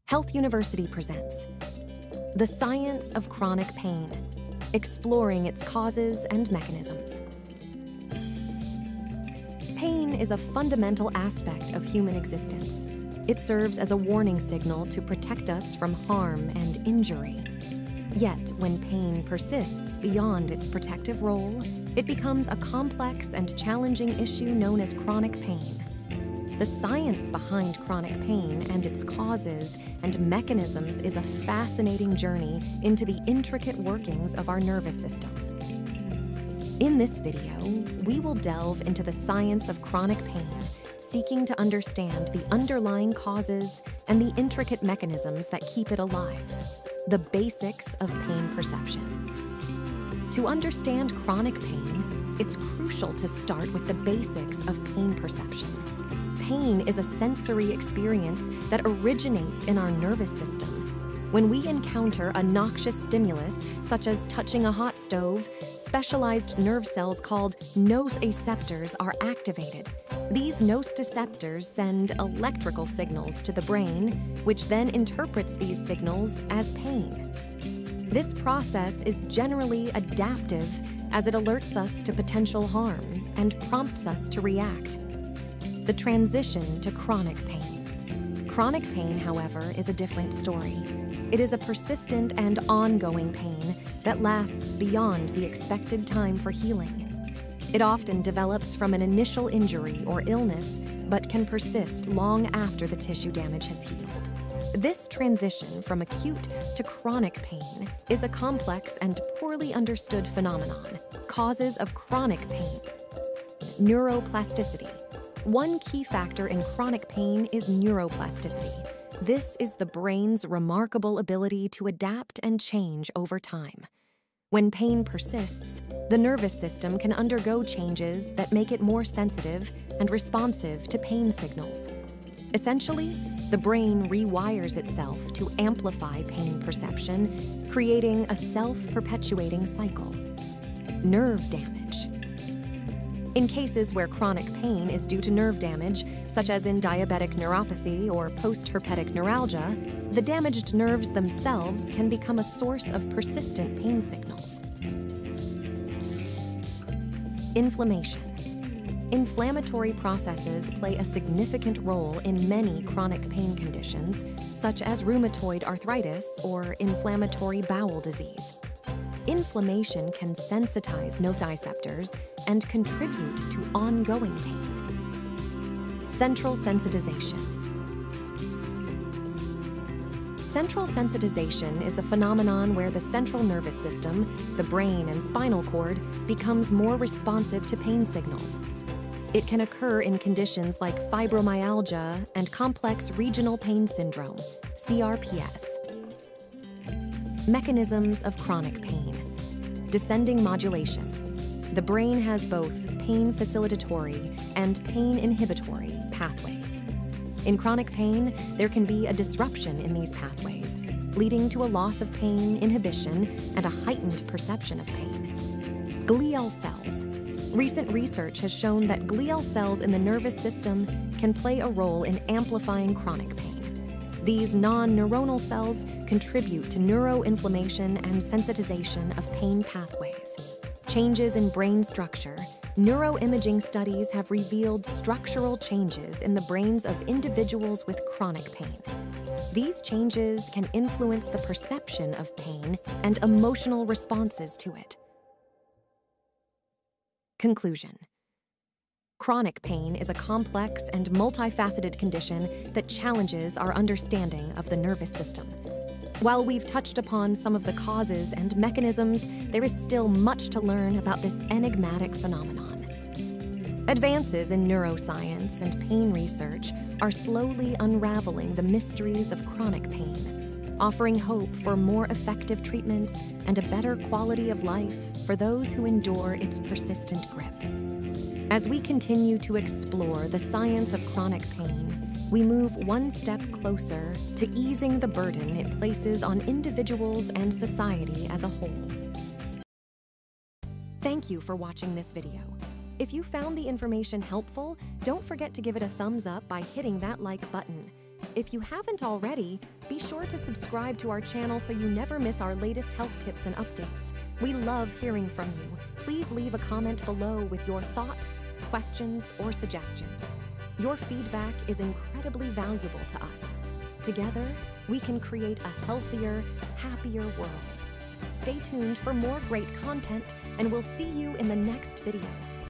Health University presents The Science of Chronic Pain, exploring its causes and mechanisms. Pain is a fundamental aspect of human existence. It serves as a warning signal to protect us from harm and injury. Yet, when pain persists beyond its protective role, it becomes a complex and challenging issue known as chronic pain. The science behind chronic pain and its causes and mechanisms is a fascinating journey into the intricate workings of our nervous system. In this video, we will delve into the science of chronic pain, seeking to understand the underlying causes and the intricate mechanisms that keep it alive, the basics of pain perception. To understand chronic pain, it's crucial to start with the basics of pain perception. Pain is a sensory experience that originates in our nervous system. When we encounter a noxious stimulus, such as touching a hot stove, specialized nerve cells called nociceptors are activated. These nociceptors send electrical signals to the brain, which then interprets these signals as pain. This process is generally adaptive, as it alerts us to potential harm and prompts us to react. The transition to chronic pain. Chronic pain, however, is a different story. It is a persistent and ongoing pain that lasts beyond the expected time for healing. It often develops from an initial injury or illness, but can persist long after the tissue damage has healed. This transition from acute to chronic pain is a complex and poorly understood phenomenon. Causes of chronic pain. Neuroplasticity. One key factor in chronic pain is neuroplasticity. This is the brain's remarkable ability to adapt and change over time. When pain persists, the nervous system can undergo changes that make it more sensitive and responsive to pain signals. Essentially, the brain rewires itself to amplify pain perception, creating a self-perpetuating cycle. Nerve damage. In cases where chronic pain is due to nerve damage, such as in diabetic neuropathy or post-herpetic neuralgia, the damaged nerves themselves can become a source of persistent pain signals. Inflammation. Inflammatory processes play a significant role in many chronic pain conditions, such as rheumatoid arthritis or inflammatory bowel disease. Inflammation can sensitize nociceptors and contribute to ongoing pain. Central sensitization. Central sensitization is a phenomenon where the central nervous system, the brain and spinal cord, becomes more responsive to pain signals. It can occur in conditions like fibromyalgia and complex regional pain syndrome, CRPS. Mechanisms of chronic pain. Descending modulation. The brain has both pain facilitatory and pain inhibitory pathways. In chronic pain, there can be a disruption in these pathways, leading to a loss of pain inhibition and a heightened perception of pain. Glial cells. Recent research has shown that glial cells in the nervous system can play a role in amplifying chronic pain. These non-neuronal cells contribute to neuroinflammation and sensitization of pain pathways. Changes in brain structure. Neuroimaging studies have revealed structural changes in the brains of individuals with chronic pain. These changes can influence the perception of pain and emotional responses to it. Conclusion. Chronic pain is a complex and multifaceted condition that challenges our understanding of the nervous system. While we've touched upon some of the causes and mechanisms, there is still much to learn about this enigmatic phenomenon. Advances in neuroscience and pain research are slowly unraveling the mysteries of chronic pain, offering hope for more effective treatments and a better quality of life for those who endure its persistent grip. As we continue to explore the science of chronic pain, we move one step closer to easing the burden it places on individuals and society as a whole. Thank you for watching this video. If you found the information helpful, don't forget to give it a thumbs up by hitting that like button. If you haven't already, be sure to subscribe to our channel so you never miss our latest health tips and updates. We love hearing from you. Please leave a comment below with your thoughts, questions, or suggestions. Your feedback is incredibly valuable to us. Together, we can create a healthier, happier world. Stay tuned for more great content, and we'll see you in the next video.